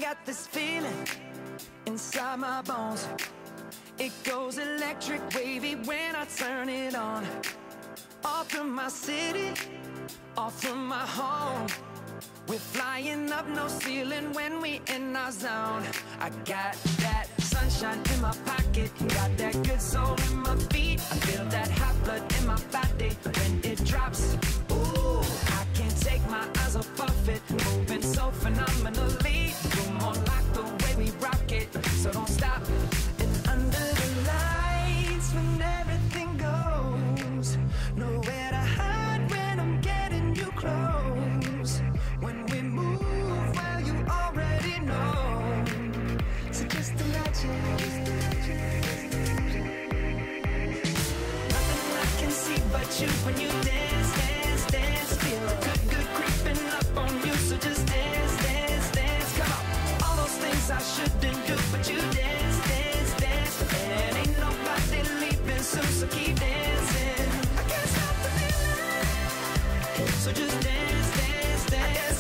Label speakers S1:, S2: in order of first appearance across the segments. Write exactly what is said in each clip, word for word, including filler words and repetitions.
S1: got this feeling inside my bones. It goes electric wavy when I turn it on. Off from my city, off from my home. We're flying up, no ceiling when we in our zone. I got that sunshine in my pocket, got that good soul in my feet. I feel that hot blood in my body when it drops. Ooh, I can't take my eyes off of it, moving so phenomenally. You're more like the way we rock it, so don't stop. And under the lights when everything goes, nowhere to hide when I'm getting you close. When we move, well, you already know. So just imagine. Nothing I can see but you when you dance, dance, dance. Feel good, good creeping up on you. So just dance, dance, dance. Come on. All those things I shouldn't do, but you dance, dance, dance. And ain't nobody leaving soon, so keep dancing. I can't stop the feeling. So just dance, dance, dance.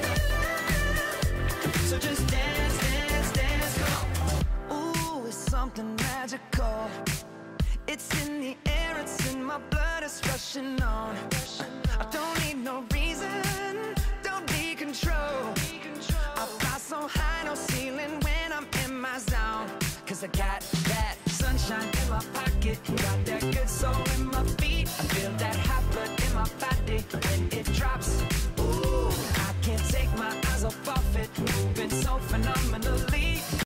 S1: So just dance, dance, dance, come on. Ooh, it's something magical. It's in the air, it's in my blood, it's rushing on. I don't need no reason, don't need control. I fly so high, no ceiling when I'm in my zone. Cause I got that sunshine in my pocket, got that good soul in my feet. I feel that hot blood in my body when it drops. Ooh, I can't take my eyes off of it, moving so phenomenally.